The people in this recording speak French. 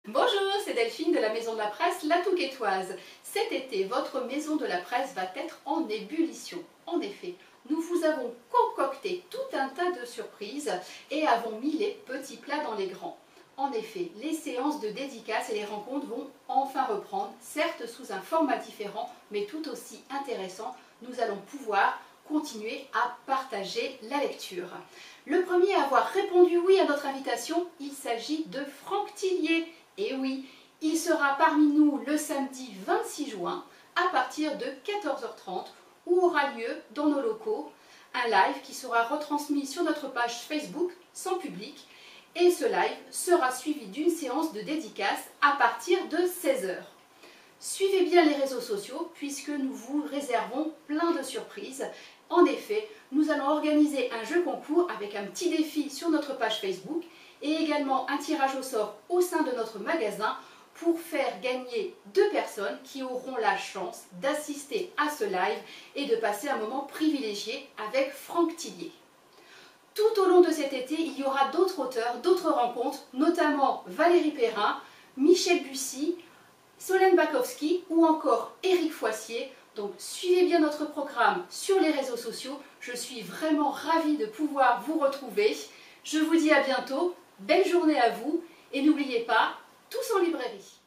Bonjour, c'est Delphine de la Maison de la Presse La Touquetoise. Cet été, votre Maison de la Presse va être en ébullition. En effet, nous vous avons concocté tout un tas de surprises et avons mis les petits plats dans les grands. En effet, les séances de dédicaces et les rencontres vont enfin reprendre, certes sous un format différent, mais tout aussi intéressant. Nous allons pouvoir continuer à partager la lecture. Le premier à avoir répondu oui à notre invitation, il s'agit de Franck Tillier. Et oui, il sera parmi nous le samedi 26 juin à partir de 14h30 où aura lieu dans nos locaux un live qui sera retransmis sur notre page Facebook sans public et ce live sera suivi d'une séance de dédicace à partir de 16h. Suivez bien les réseaux sociaux puisque nous vous réservons plein de surprises. En effet, nous allons organiser un jeu concours avec un petit défi sur notre page Facebook et également un tirage au sort au sein de notre magasin pour faire gagner 2 personnes qui auront la chance d'assister à ce live et de passer un moment privilégié avec Franck Tillier. Tout au long de cet été, il y aura d'autres auteurs, d'autres rencontres, notamment Valérie Perrin, Michel Bussy, Solène Bakowski ou encore Éric Foissier. Donc suivez bien notre programme sur les réseaux sociaux. Je suis vraiment ravie de pouvoir vous retrouver. Je vous dis à bientôt, belle journée à vous et n'oubliez pas, tous en librairie.